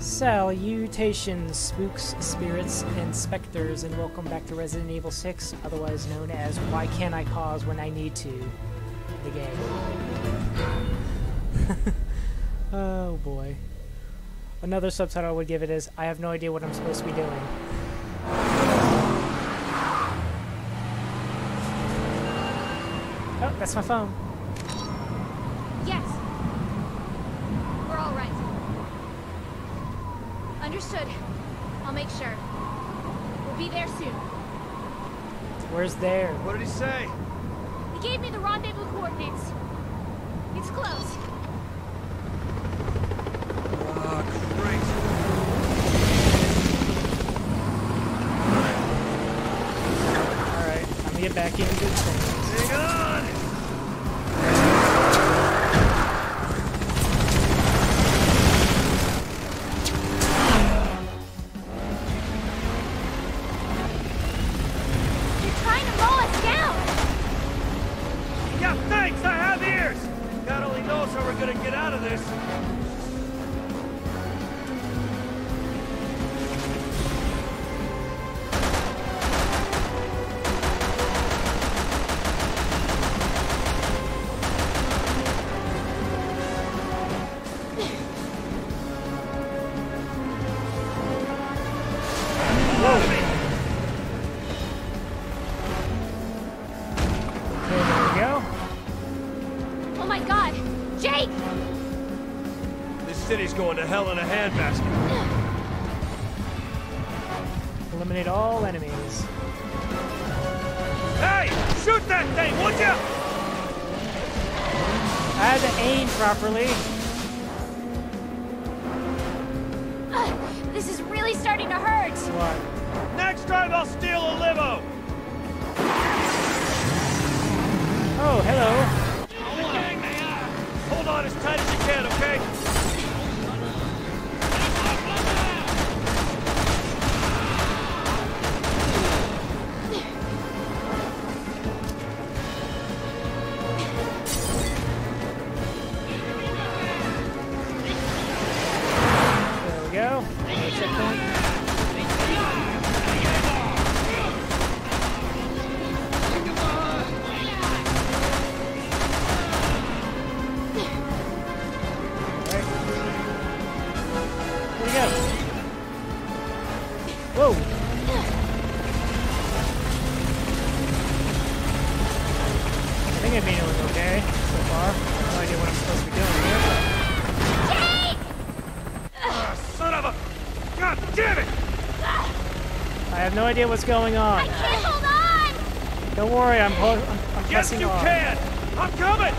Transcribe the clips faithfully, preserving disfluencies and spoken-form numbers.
Salutations, spooks, spirits, and specters, and welcome back to Resident Evil six, otherwise known as Why Can't I Pause When I Need To, the game. Oh boy. Another subtitle I would give it is, I have no idea what I'm supposed to be doing. Oh, that's my phone. Yes. We're all right. Understood. I'll make sure. We'll be there soon. Where's there? What did he say? He gave me the rendezvous coordinates. It's close. Oh, great. Alright, I'm gonna get back into good things. Hang on! You're trying to mow us down! Yeah, thanks! I have ears! God only knows how we're gonna get out of this. Oh my god! Jake! This city's going to hell in a handbasket. Eliminate all enemies. Hey! Shoot that thing, would ya? I had to aim properly. Uh, this is really starting to hurt! What? Next time I'll steal a limo! Oh, hello. Hold on as tight as you can, okay? There we go. Another checkpoint. Whoa! I think I've been doing okay so far. I have no idea what I'm supposed to be doing here. Ah, son of a... God damn it! I have no idea what's going on. I can't hold on! Don't worry, I'm, I'm, I'm Yes, pressing you on. can! I'm coming!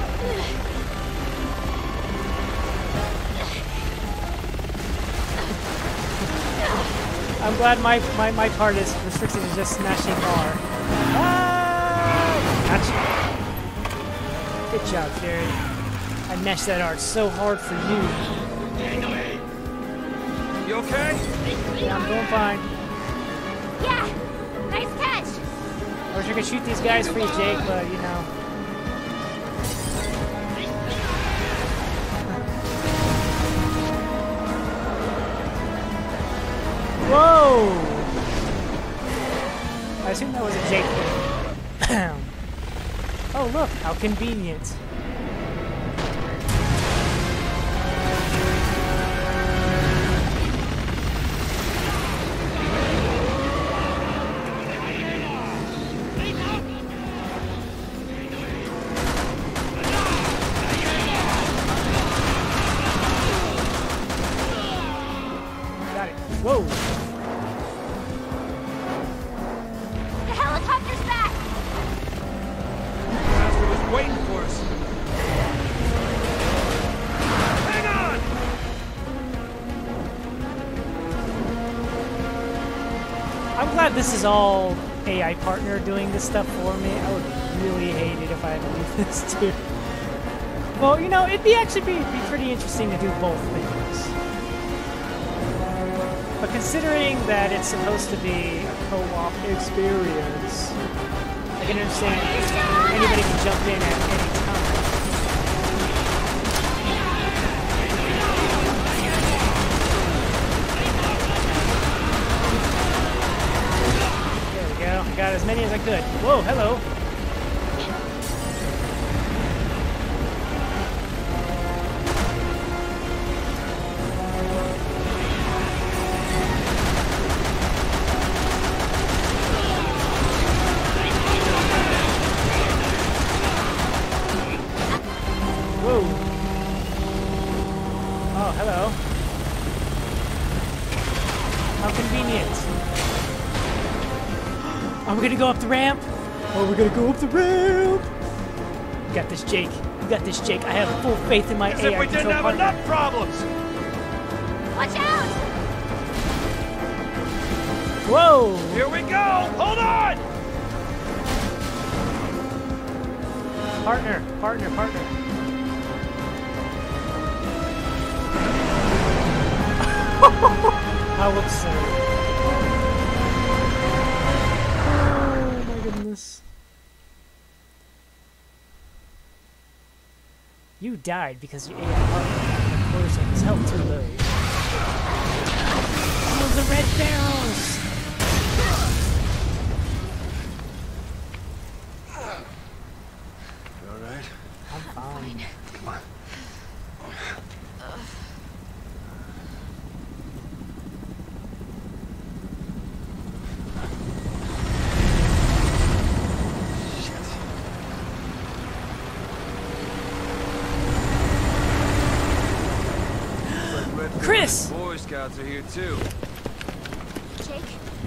I'm glad my, my, my part is restricted to just smashing R. Ah! Gotcha. Good job, Jerry. I mashed that R so hard for you. You okay? Yeah, I'm doing fine. Yeah! Nice catch! I wish I could shoot these guys for you, Jake, but you know. Whoa! I assume that was a Jake thing. Oh, look, how convenient. Got it. Whoa! The helicopter's back! Master was waiting for us. Hang on! I'm glad this is all A I partner doing this stuff for me. I would really hate it if I had to do this too. Well, you know, it'd be actually be, be pretty interesting to do both things. But considering that it's supposed to be a co-op experience, I can understand anybody can jump in at any time. many as I could. Whoa, hello. Whoa. Oh, hello. How convenient. Are we gonna go up the ramp? Oh, we're gonna go up the ramp. You got this, Jake. You got this, Jake. I have full faith in my As A I if we didn't control have partner. enough problems! Watch out! Whoa! Here we go! Hold on! Partner, partner, partner. How absurd. Oh my goodness. You died because your A I partner motorcycles held too low. Oh, the red barrels! You alright? I'm fine. Come on. Chris! Boy Scouts are here too. Jake?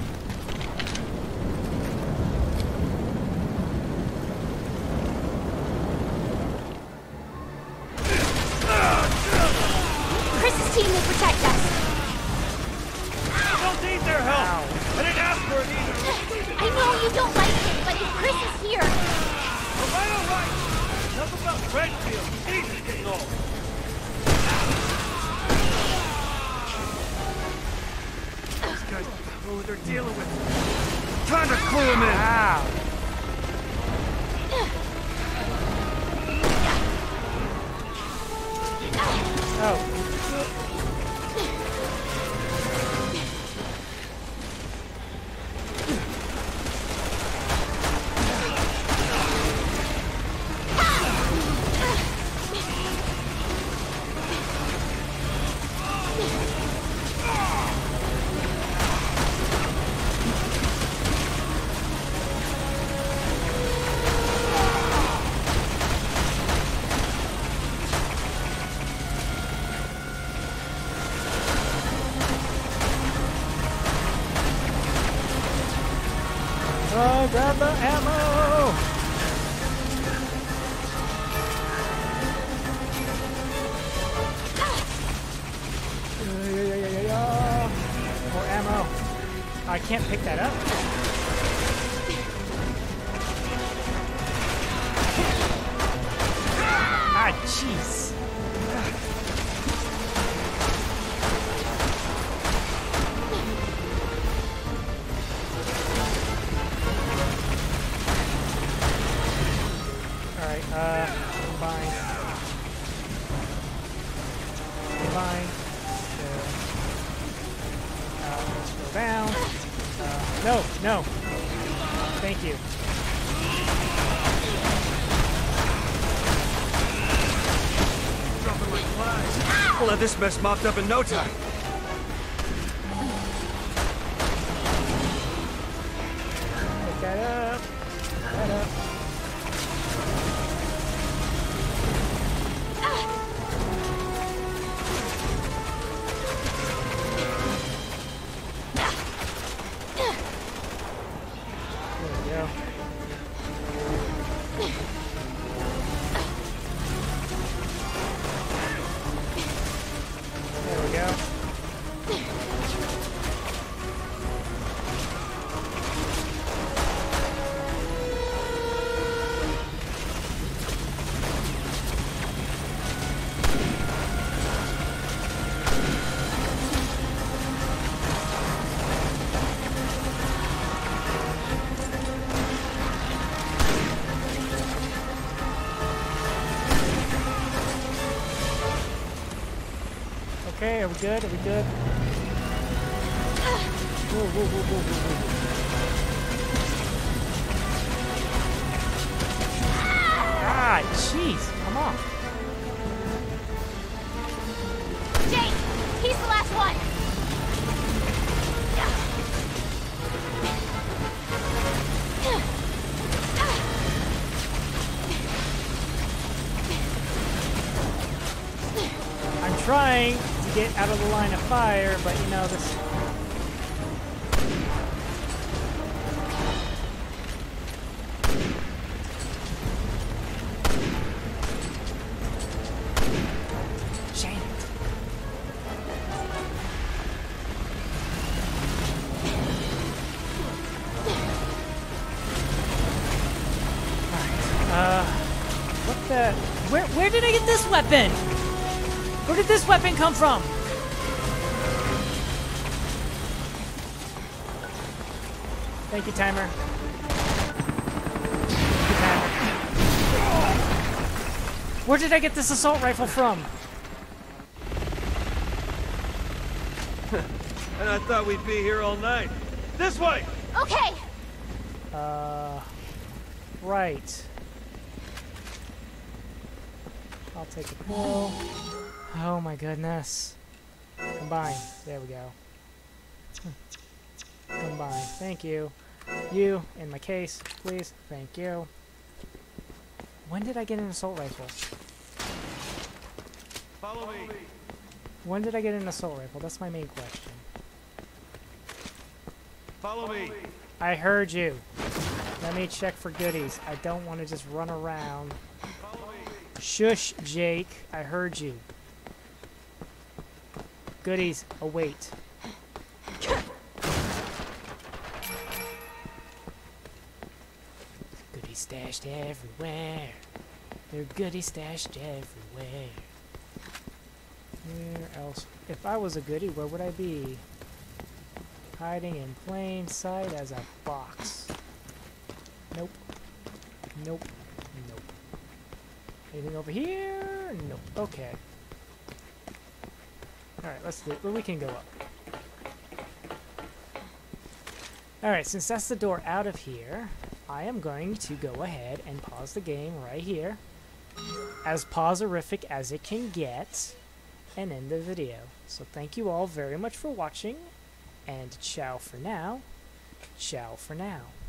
Chris's team will protect us. I don't need their help! I didn't ask for it either! I know you don't like it, but if Chris is here... Alright, alright! Enough about Redfield. He's getting old. These guys don't know what they're dealing with. Time to clue them in! Wow. Oh. Oh, grab the ammo! Yeah, yeah, yeah, yeah, yeah. More ammo. I can't pick that up. Ah, jeez. Alright, uh, combine. Combine. Uh, uh, let's go down. Uh, no, no. Thank you. Dropping like flies. We'll have this mess mopped up in no time. Pick that up. Pick that up. There we go. There we go. Okay, are we good? Are we good? Whoa, whoa, whoa, whoa, whoa, whoa. God, jeez, come on. Jake, he's the last one. I'm trying to get out of the line of fire, but you know, this... Shame it. Alright, uh... what the... Where, where did I get this weapon? Where did this weapon come from? Thank you, timer. Thank you, timer. Where did I get this assault rifle from? And I thought we'd be here all night. This way! Okay. Uh, right. I'll take a pill. Oh my goodness. Combine. There we go. Combine. Thank you. You, in my case, please. Thank you. When did I get an assault rifle? Follow me. When did I get an assault rifle? That's my main question. Follow me. I heard you. Let me check for goodies. I don't want to just run around. Follow me. Shush, Jake. I heard you. Goodies, await. Goodies stashed everywhere. They're goodies stashed everywhere. Where else? If I was a goodie, where would I be? Hiding in plain sight as a box. Nope. Nope. Nope. Anything over here? Nope. Okay. Alright, let's do it. Well, we can go up. Alright, since that's the door out of here, I am going to go ahead and pause the game right here. As pauserific as it can get. And end the video. So thank you all very much for watching. And ciao for now. Ciao for now.